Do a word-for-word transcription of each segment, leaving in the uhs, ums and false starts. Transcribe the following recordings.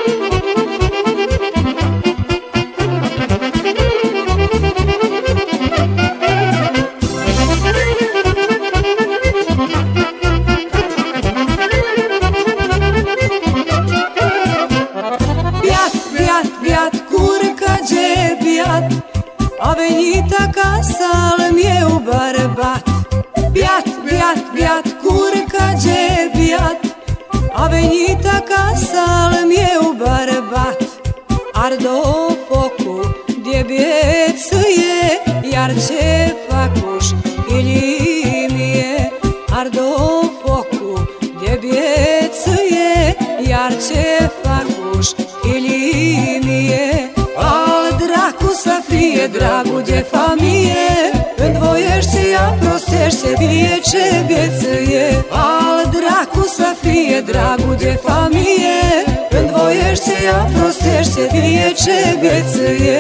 A venit acasă al meu bărbat. Biat, biat, biat, curcage, biat. A venit acasă al meu bărbat. Arde-o focul de biețâie, iar ce facuș inimie. Arde-o focul de biețâie, iar ce facuș inimie. Al dracu să fie dragul de familie, învoiește, ea prostește, vie ce biețâie. Al dracu să fie dragul de familie, învoiește, ea prostește, vie ce biețâie.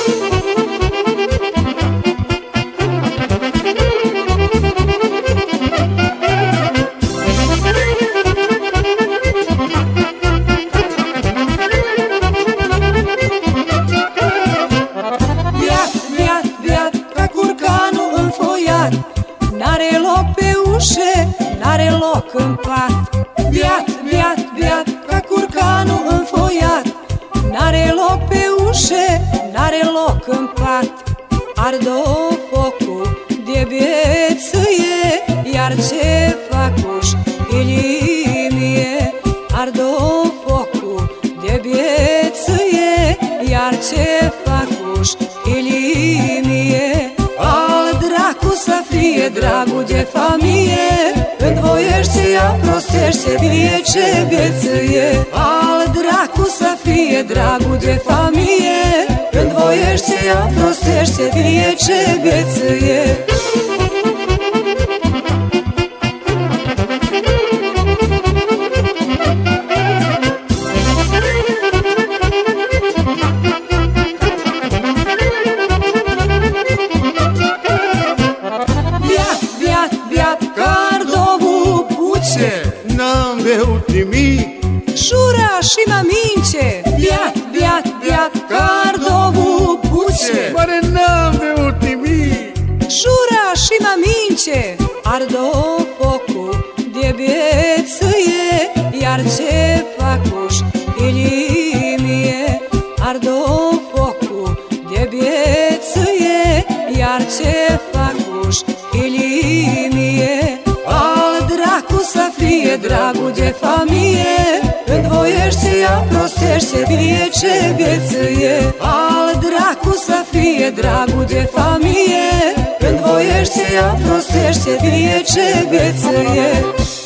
N-are loc pe ușe, n-are loc în pat. Biat, biat, biat, ca curcanul înfoiat. N-are loc pe ușe, n-are loc în pat. Arde-o focul de biețâie, iar ce facuș inimie. Arde-o focul de biețâie, iar ce facuș inimie. Al dracu să fie dragul de familie, învoiește, ea prostește, vie ce biețâie. Al dracu să fie dragul de familie, învoiește, ea prostește, vie ce biețâie. N-am beut nimic, șura și mă mince. Biat, biat, biat, cardovul puce. Oare n-am beut nimic, șura și mă mince. Arde-o focul de biețâie, iar ce facuș inimie. Arde-o focul de biețâie, iar ce facuș inimie. Al dracu să fie dragul de familie, învoiește, ea prostește, vie ce biețâie. Al dracu să fie dragul de familie, învoiește, ea prostește, vie ce biețâie.